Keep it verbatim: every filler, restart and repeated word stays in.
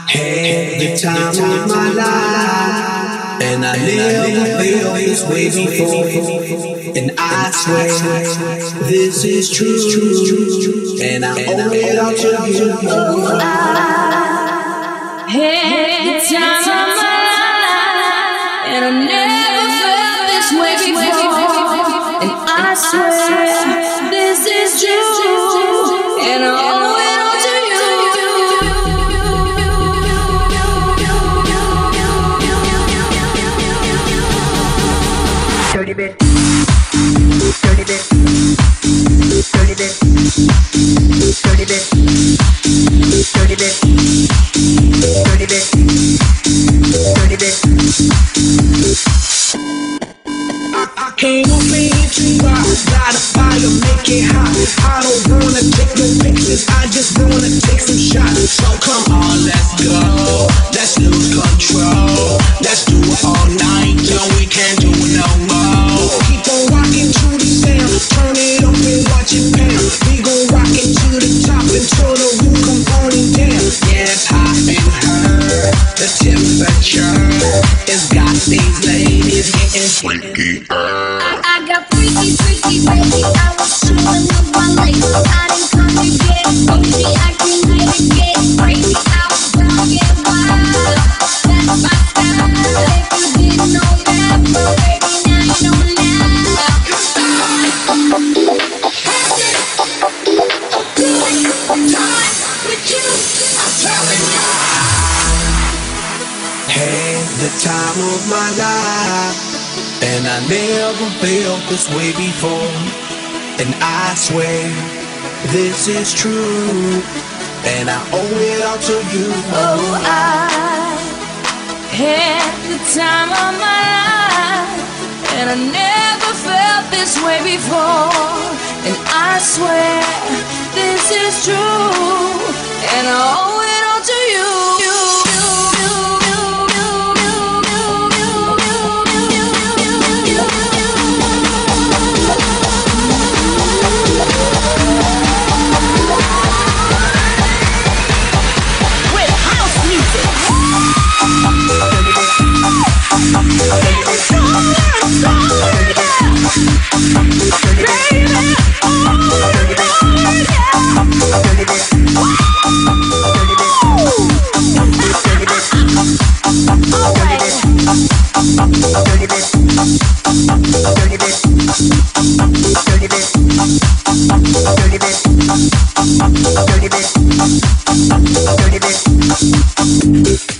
Had the time of my life, and I never felt this way before. And I swear this is true, and I owe it all to you. Oh, I had the time of my life, and I never felt this way before. And I swear this is true, and I owe it all to you. Dirty bit, dirty bit, dirty bit, dirty bit, dirty bit, dirty bit, dirty bit. I came up here to rock, light a fire, make it hot. I don't wanna take no pictures, I just wanna take some shots. So come on, let's go, let's lose control. Let's do it all night till we can't do it no more. Keep on rocking to the sound, turn it up and watch it pound. We gon' rock it to the top until the roof come falling down. Yeah, it's hot in her, the temperature has got these ladies getting freaky. I, I got freaky, freaky, baby. I was chewing up my legs. I didn't come to get freaky. I came here to get crazy. I was gonna get wild. That's my style. If you didn't know that, but baby, now you know now. Had the time of my life, and I never felt this way before. And I swear this is true, and I owe it all to you. Oh, I had the time of my life, and I never felt this way before. And I swear this is true, and I owe it all to you. Dirty bit, dirty bit, dirty bit.